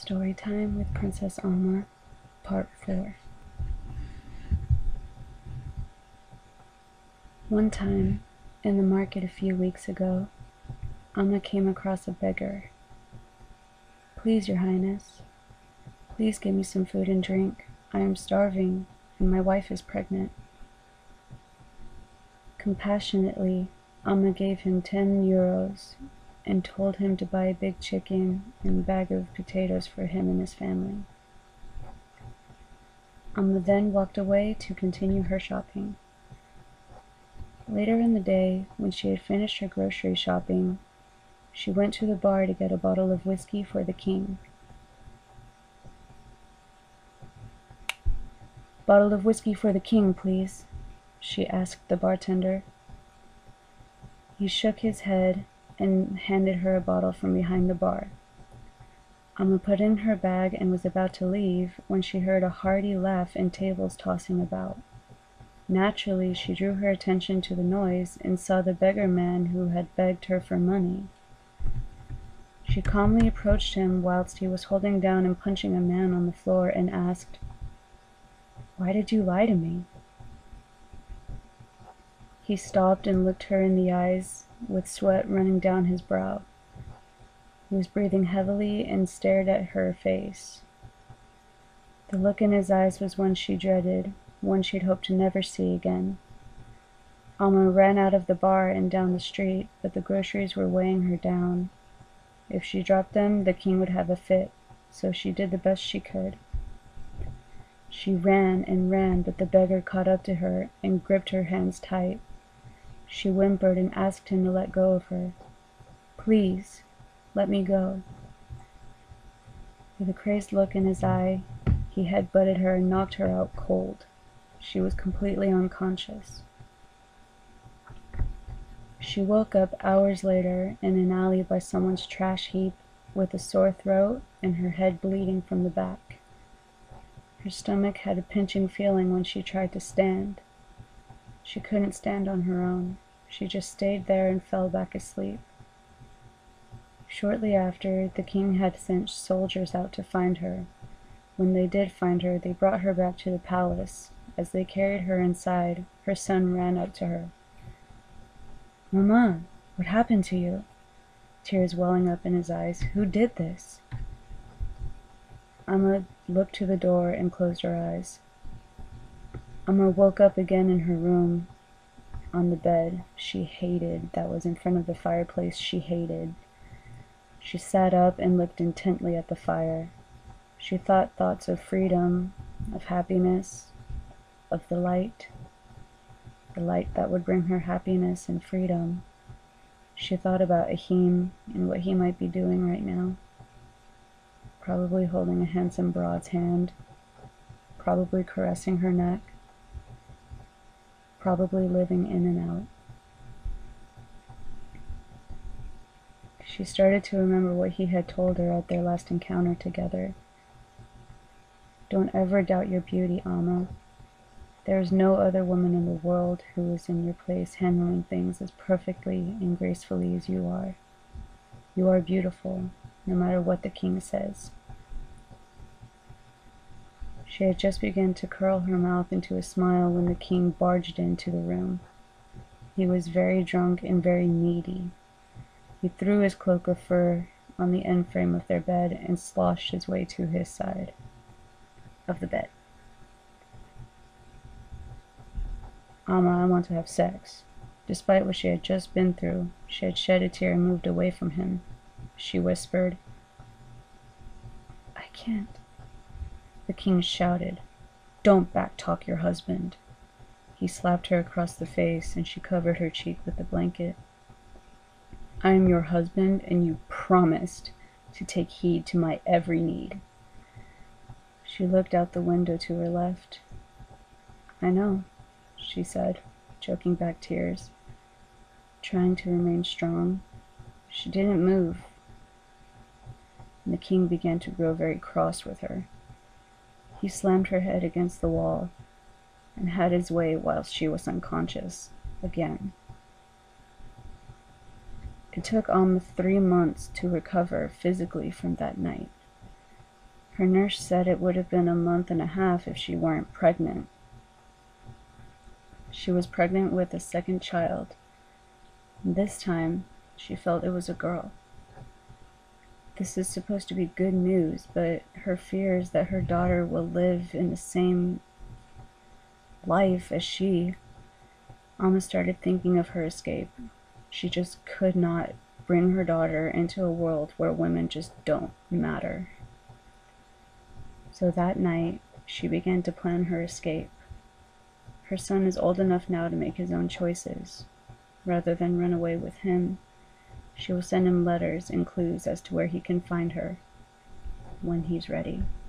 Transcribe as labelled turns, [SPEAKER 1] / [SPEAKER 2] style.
[SPEAKER 1] Storytime with Princess Alma, Part 4. One time, in the market a few weeks ago, Alma came across a beggar. "Please, Your Highness, please give me some food and drink. I am starving, and my wife is pregnant." Compassionately, Alma gave him 10 euros and told him to buy a big chicken and a bag of potatoes for him and his family. Alma then walked away to continue her shopping. Later in the day, when she had finished her grocery shopping, she went to the bar to get a bottle of whiskey for the king. "Bottle of whiskey for the king, please," she asked the bartender. He shook his head and handed her a bottle from behind the bar. Alma put in her bag and was about to leave when she heard a hearty laugh and tables tossing about. Naturally, she drew her attention to the noise and saw the beggar man who had begged her for money. She calmly approached him whilst he was holding down and punching a man on the floor and asked, "Why did you lie to me?" He stopped and looked her in the eyes, with sweat running down his brow. He was breathing heavily and stared at her face. The look in his eyes was one she dreaded, one she'd hoped to never see again. Alma ran out of the bar and down the street, but the groceries were weighing her down. If she dropped them, the king would have a fit, so she did the best she could. She ran and ran, but the beggar caught up to her and gripped her hands tight. She whimpered and asked him to let go of her. "Please, let me go." With a crazed look in his eye, he headbutted her and knocked her out cold. She was completely unconscious. She woke up hours later in an alley by someone's trash heap with a sore throat and her head bleeding from the back. Her stomach had a pinching feeling when she tried to stand. She couldn't stand on her own. She just stayed there and fell back asleep. Shortly after, the king had sent soldiers out to find her. When they did find her, they brought her back to the palace. As they carried her inside, her son ran up to her. "Mama, what happened to you?" Tears welling up in his eyes. "Who did this?" Alma looked to the door and closed her eyes. Alma woke up again in her room, on the bed she hated, that was in front of the fireplace she hated. She sat up and looked intently at the fire. She thought thoughts of freedom, of happiness, of the light that would bring her happiness and freedom. She thought about Ahim and what he might be doing right now. Probably holding a handsome broad's hand, probably caressing her neck, probably living in and out. She started to remember what he had told her at their last encounter together. "Don't ever doubt your beauty, Alma. There is no other woman in the world who is in your place handling things as perfectly and gracefully as you are. You are beautiful, no matter what the king says." She had just begun to curl her mouth into a smile when the king barged into the room. He was very drunk and very needy. He threw his cloak of fur on the end frame of their bed and sloshed his way to his side of the bed. "Alma, I want to have sex." Despite what she had just been through, she had shed a tear and moved away from him. She whispered, "I can't." The king shouted, "Don't backtalk your husband." He slapped her across the face and she covered her cheek with the blanket. "I am your husband and you promised to take heed to my every need." She looked out the window to her left. "I know," she said, choking back tears, trying to remain strong. She didn't move, and the king began to grow very cross with her. He slammed her head against the wall and had his way whilst she was unconscious again. It took Alma 3 months to recover physically from that night. Her nurse said it would have been a month and a half if she weren't pregnant. She was pregnant with a second child. This time, she felt it was a girl. This is supposed to be good news, but her fears that her daughter will live in the same life as she. Alma started thinking of her escape. She just could not bring her daughter into a world where women just don't matter. So that night, she began to plan her escape. Her son is old enough now to make his own choices. Rather than run away with him, she will send him letters and clues as to where he can find her when he's ready.